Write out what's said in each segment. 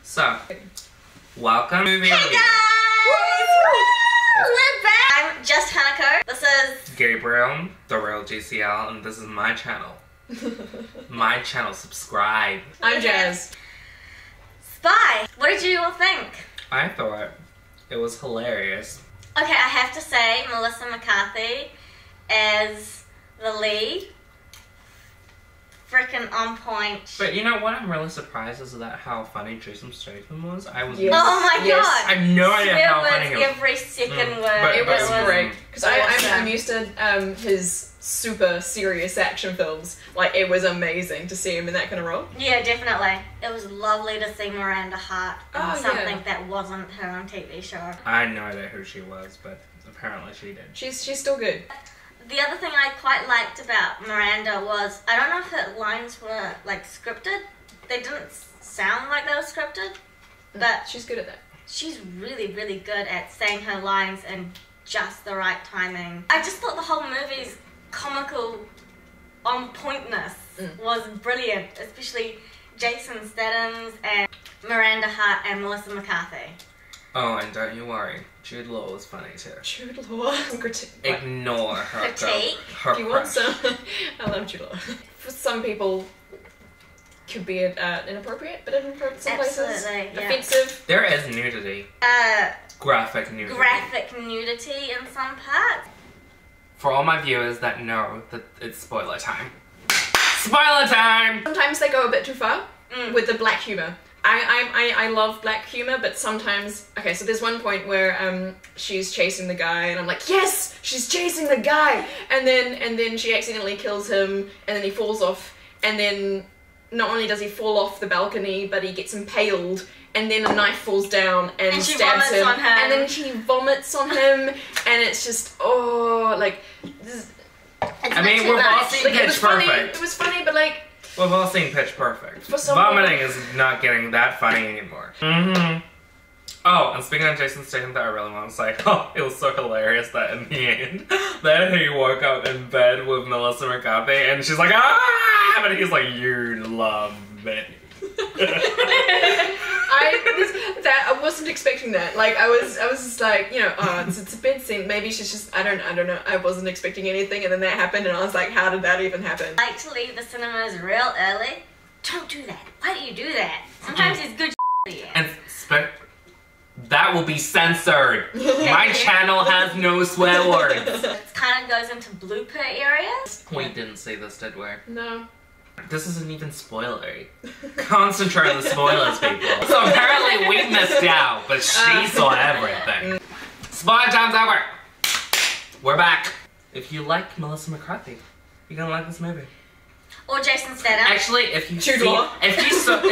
So, welcome to Hey guys! We're back! I'm Just Hanako. This is Gabriel, the real GCL, and this is my channel. My channel, subscribe. I'm Jazz. Spy. What did you all think? I thought it was hilarious. Okay, I have to say, Melissa McCarthy as the lead, freaking on point. But you know what I'm really surprised is that how funny Jason Statham was. I was. Yes. Oh my Yes. god! I have no idea Swear how words funny he was. every second word. But It was was- great because Awesome. I'm used to his super serious action films. Like, it was amazing to see him in that kind of role. Yeah, definitely. It was lovely to see Miranda Hart in Oh, something yeah. that wasn't her on TV show. I had no idea who she was, but apparently she did. She's still good. The other thing I quite liked about Miranda was, I don't know if her lines were like scripted. They didn't sound like they were scripted, but She's good at that. she's really, really good at saying her lines in just the right timing. I just thought the whole movie's comical on pointness was brilliant, especially Jason Statham's and Miranda Hart and Melissa McCarthy. Oh, and don't you worry, Jude Law was funny too. Jude Law. Ignore her. Critique. Her Do you want crush. some? I love Jude Law. For some people, could be inappropriate, but in some places Absolutely, yeah. offensive. There is nudity. Graphic nudity. Graphic nudity in some parts. For all my viewers that know that it's spoiler time. Spoiler time! Sometimes they go a bit too far with the black humor. I love black humor, but sometimes, okay, so there's one point where she's chasing the guy and I'm like, yes, she's chasing the guy, and then she accidentally kills him and then he falls off, and then not only does he fall off the balcony, but he gets impaled, and then a knife falls down and she stabs vomits him, on him. and then she vomits on him, and it's just, oh, like, this, I mean, we've all seen like, it was Pitch funny, Perfect. it was funny, but like, We've all seen Pitch Perfect. For some Vomiting people- is not getting that funny anymore. Oh, and speaking of Jason Statham that I really want to say, oh, it was so hilarious that in the end, that he woke up in bed with Melissa McCarthy and she's like, ah! But he's like, you love me. I wasn't expecting that. Like, I was just like, you know, oh, it's a bed scene. Maybe she's just, I don't know. I wasn't expecting anything, and then that happened, and I was like, how did that even happen? I like to leave the cinemas real early. Don't do that. Why do you do that? Sometimes it's good for you. And that will be censored. My channel has no swear words. It kind of goes into blooper areas. We didn't see this, did we? No. This isn't even spoilery. Concentrate on the spoilers, people. So apparently we missed out, but she saw everything. Spoiler time's over. We're back. If you like Melissa McCarthy, you're gonna like this movie. Or Jason Statham. Actually, if you Jude Law. if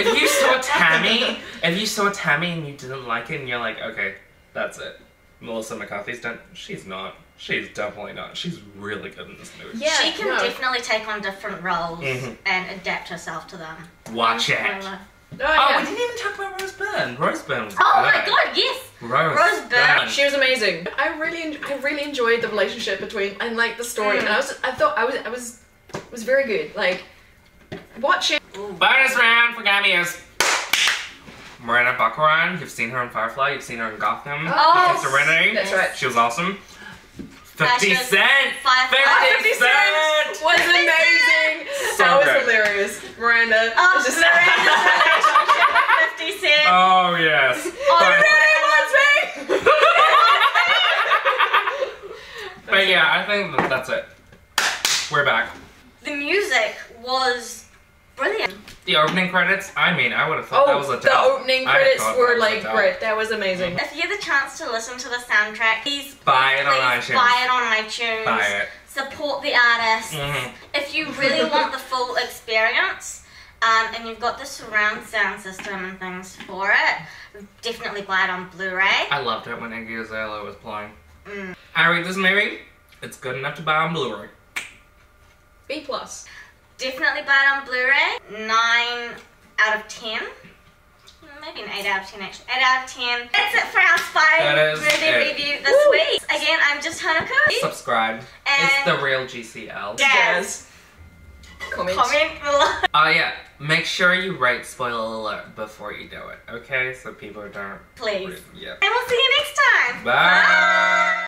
you saw Tammy and you didn't like it and you're like, okay, that's it. Melissa McCarthy's done. She's not. She's definitely not. She's really good in this movie. Yeah, She can no. definitely take on different roles Mhm. and adapt herself to them. Watch it. Spoiler. Oh, Oh, yeah. we didn't even talk about Rose Byrne. Rose Byrne was Oh good. my god, yes! Rose Byrne. She was amazing. I really enjoyed the relationship between, and like the story. And I thought I was very good. Like, watch it. Bonus round for cameos. Miranda Baccarat, you've seen her in Firefly, you've seen her in Gotham, Oh, Serenity. That's right. She was awesome. 50 she was Cent! Firefly. 50 Cent! Was amazing. So that was good. hilarious. Miranda. Oh, was just Miranda's relationship with 50 Cent. Oh, yes. But yeah, I think that's it. We're back. The music was brilliant. The opening credits, I mean, I would have thought that was Oh, Adele. the opening I credits thought were that was like Adele. great. That was amazing. If you get the chance to listen to the soundtrack, please Buy it on please iTunes. buy it on iTunes. Buy it. Support the artists. Mhm. If you really want the full experience, and you've got the surround sound system and things for it, definitely buy it on Blu-ray. I loved it when Iggy Azalea was playing. I rate this movie, it's good enough to buy on Blu-ray. B+. Definitely buy it on Blu-ray. 9 out of 10. Maybe an 8 out of 10 actually. 8 out of 10. That's it for our Spy That is movie it. review this week. Again, I'm just Hanako. Subscribe. And it's the real GCL. Jazz. Comment. Comment below. Oh yeah, Make sure you write spoiler alert before you do it, okay? So people don't... Please. Yeah. And we'll see you next time. Bye.